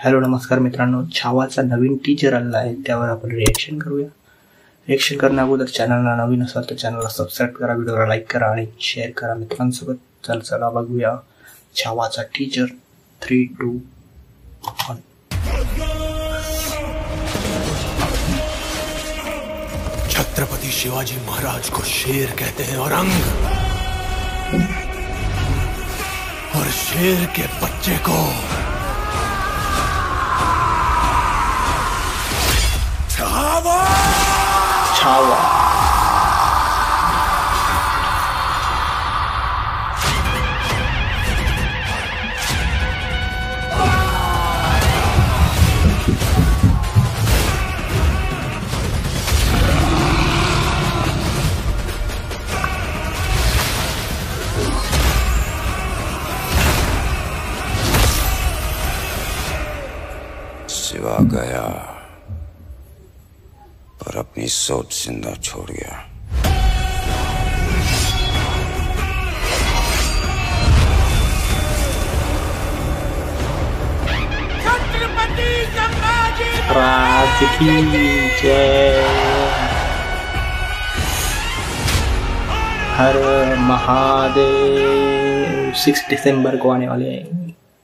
Hello नमस्कार मित्रांनो, छावाचा नवीन teaser आलेला आहे, त्यावर आपण रिएक्शन करूया. रिएक्शन करण्या अगोदर चॅनलला नवीन असाल तर चॅनलला सबस्क्राईब करा, व्हिडिओला लाईक करा आणि शेअर करा मित्रांसोबत. चला बघूया छावाचा टीजर. 3, 2, 1. छत्रपति शिवाजी महाराज को शेर कहते हैं और शेर के बच्चे को छावा. शिवा गया पर अपनी सोच जिंदा छोड़ गया. छत्रपति संभाजी राज की जय. हर महादेव. 6 दिसंबर को आने वाले हैं.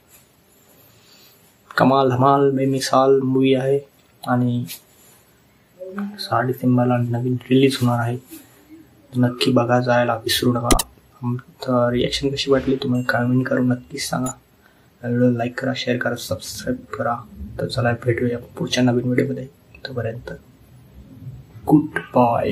कमाल धमाल बेमिसाल मूवी आहे आणि 6 डिसेंबरला नवीन रिलीज होणार आहे. नक्की बघा, जायला विसरू नका. आमचं रिॲक्शन कशी वाटली तुम्ही कमेंट करून नक्कीच सांगा. व्हिडिओ लाईक करा, शेअर करा, सबस्क्राईब करा. तर चला भेटूया पुढच्या नवीन व्हिडिओमध्ये. तोपर्यंत गुड बाय.